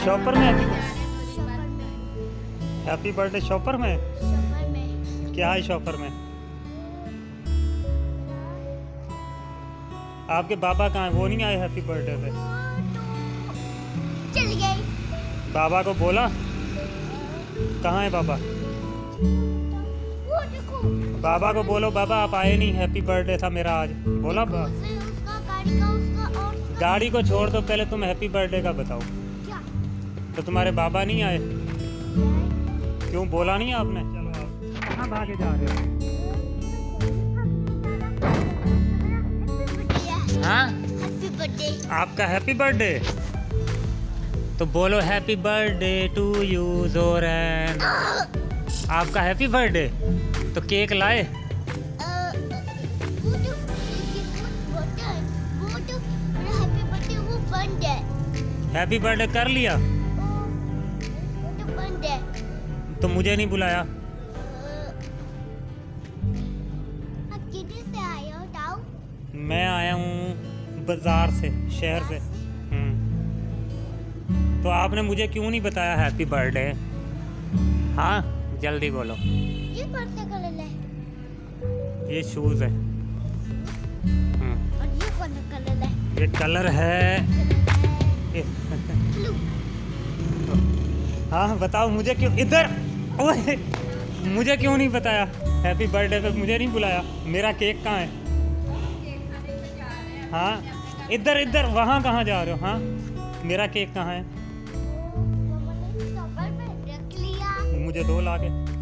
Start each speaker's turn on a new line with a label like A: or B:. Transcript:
A: Shopper में
B: shopper में।
A: Happy birthday shopper में।
B: शॉपर में।
A: क्या है शॉपर में? आपके बाबा कहाँ है? वो नहीं आए हैप्पी बर्थडे पे?
B: चल गई।
A: बाबा को बोला? कहाँ है बाबा?
B: वो देखो।
A: बाबा को बोलो बाबा आप आए नहीं, हैप्पी बर्थडे था मेरा आज। बोला
B: उसका गाड़ी का उसका और
A: गाड़ी को छोड़ दो, पहले तुम हैप्पी बर्थडे का बताओ।
B: क्या?
A: तो तुम्हारे बाबा नहीं आए? क्यों बोला नहीं आपने? चलो आप कहाँ भागे जा रहे हो? हाँ
B: हैप्पी बर्थडे।
A: आपका हैप्पी बर्थडे? तो बोलो हैप्पी बर्थडे टू यू जोरन। आपका हैप्पी बर्थडे? तो केक लाए?
B: वो जो मेरा हैप्पी बर्थडे वो बंद है।
A: हैप्पी बर्थडे कर लिया?
B: वो तो बंद है।
A: तो मुझे नहीं बुलाया?
B: आप किधर से आए हो बताओ?
A: मैं आया हूँ बाजार से, शहर से। तो आपने मुझे क्यों नहीं बताया हैप्पी बर्थडे? हाँ जल्दी बोलो।
B: ये कौन सा कलर है?
A: ये शूज है।
B: और ये कौन सा कलर है?
A: ये कलर है।
B: ब्लू।
A: हाँ बताओ मुझे क्यों इधर। ओए मुझे क्यों नहीं बताया हैप्पी बर्थडे पे? मुझे नहीं बुलाया। मेरा केक कहाँ है? हाँ इधर इधर। वहाँ कहाँ जा रहे हो? हाँ मेरा केक कहाँ है?
B: शॉपर पे रख लिया।
A: मुझे दो लाके।